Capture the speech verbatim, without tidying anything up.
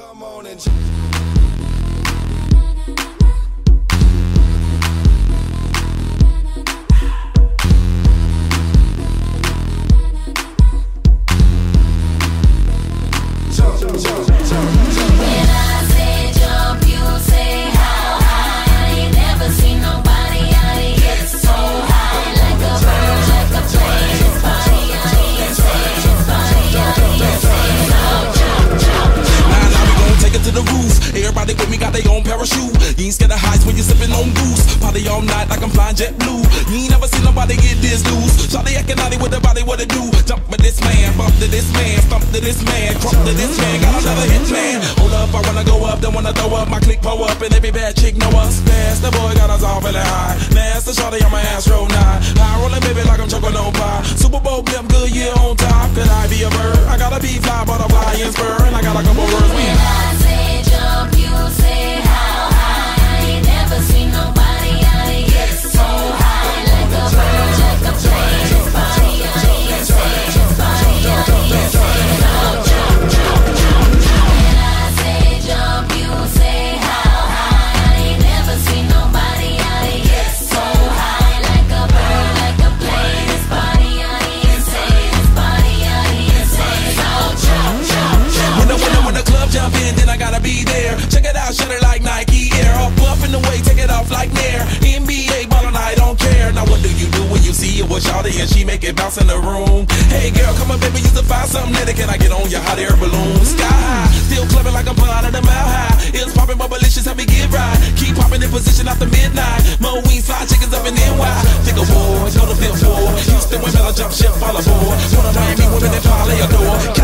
Come on and jump, jump, jump, jump, jump. When I say jump, you say how high. I ain't never seen nobody out here get so high. Like a bird, like a plane. This body, I ain't saying. This body, I ain't saying. So jump, jump, jump. Now, now we gon' take it to the roof. Everybody with me got their own parachute. You ain't scared of heights when you sippin' on goose. Party all night like I'm flying jet blue. You ain't never seen nobody get this loose. Shawty acting naughty with the body, what it do? Jump with this man, bump to this man, stump to this man, crump to this man. Got another hit man. Hold up, I wanna go up, don't wanna throw up. My click pull up, and every bad chick know us. Fast, the boy got us all really high. Master shawty on my ass roll nine. High rolling baby like I'm choking on pie. Super Bowl blimp, good year on top. Could I be a bird? I gotta be fly, butterfly and spur, and I got a couple words. When I say jump, you say how high. I ain't never seen nobody out here get so high. Like a bird, like a plane. This body, I ain't saying. This body, I ain't saying. So jump, jump, jump. When I say jump, you say how high. I ain't never seen nobody out here get so high. Like a bird, like a plane. This body, I ain't saying. This body, I ain't saying. So jump, jump, jump. When the, when, the, when the club jump in, then I gotta be there. Check it out, shut it like Nike Air. Up, up in the way, take it off like Nair. N B A ballin', I don't care. Now what do you do when you see it with Shawty and she make it bounce in the room? Hey girl, come on baby, you to find something that can I get on your hot air balloon? Sky high, still clubbing like I'm pond at a mile high. It's popping, but malicious, help me get right. Keep popping in position after midnight. Mo wings, fly chickens up in N Y. Think of war, go to fifth floor. Houston women, I jump ship, fall aboard. One of Miami women that parlay adore.